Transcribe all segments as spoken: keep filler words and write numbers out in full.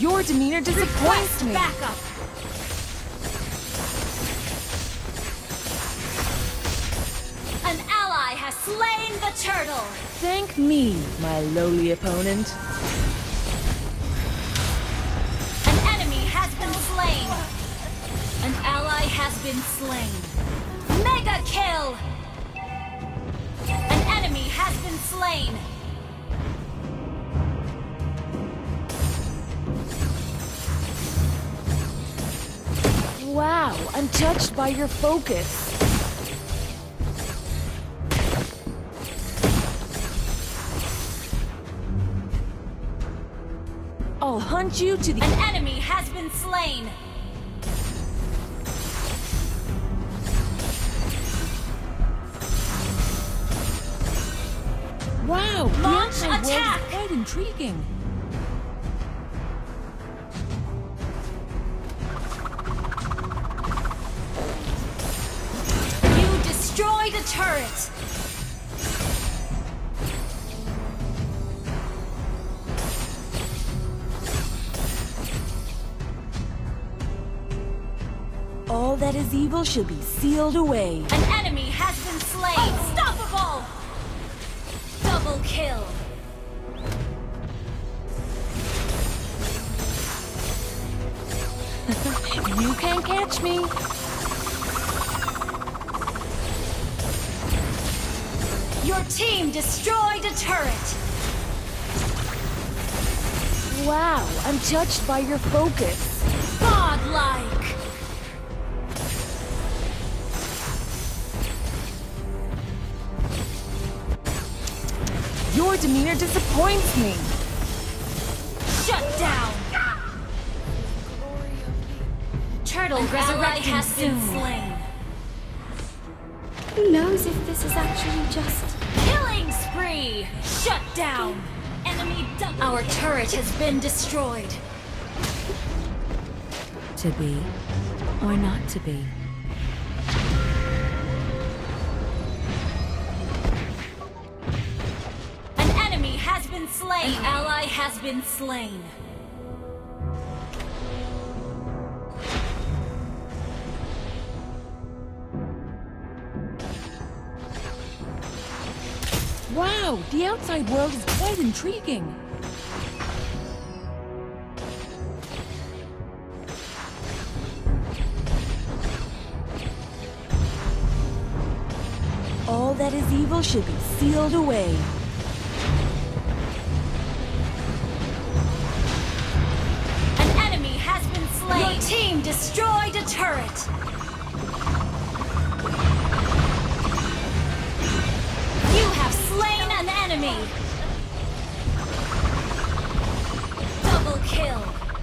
Your demeanor disappoints Request me. backup. An ally has slain the turtle. Thank me, my lowly opponent. An enemy has been slain. An ally has been slain. Mega kill. An enemy has been slain. Wow, I'm touched by your focus. I'll hunt you to the— An enemy has been slain. Wow, the Launch outside world is attack! quite intriguing. You destroy the turret. All that is evil should be sealed away. An enemy has been slain. Unstoppable. Double kill. You can't catch me. Your team destroyed a turret. Wow, I'm touched by your focus. Godlike. Your demeanor disappoints me. Shut down. Turtle resurrecting has been slain. Who knows if this is actually just... Killing spree. Shut down. Enemy double. Our turret has been destroyed. To be or not to be. An enemy has been slain. An ally has been slain. Wow, the outside world is quite intriguing. All that is evil should be sealed away. An enemy has been slain. Your team destroyed a turret. You have slain an enemy. Double kill.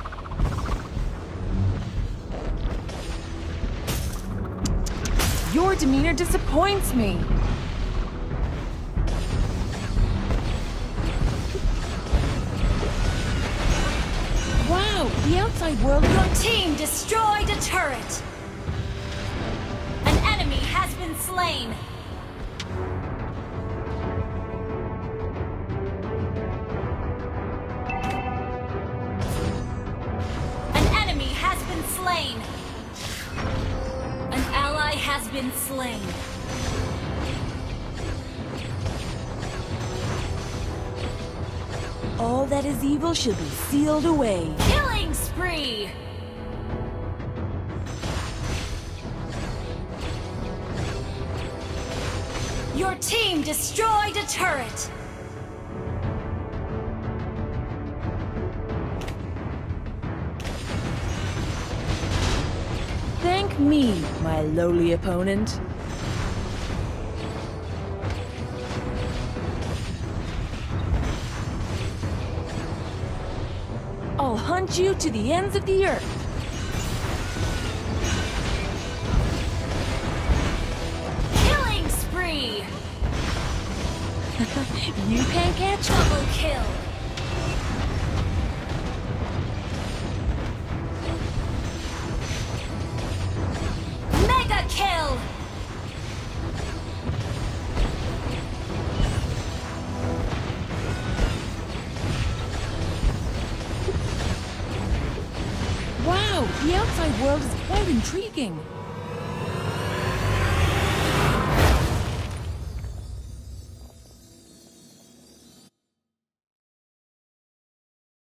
Your demeanor disappoints me. Wow, the outside world... Your team destroyed a turret. An enemy has been slain. An enemy has been slain. An ally has been slain. All that is evil should be sealed away. Killing spree! Your team destroyed a turret. Thank me, my lowly opponent. I'll hunt you to the ends of the earth. Killing spree! You can't catch me. Double kill. Mega kill! Wow, the outside world is quite intriguing.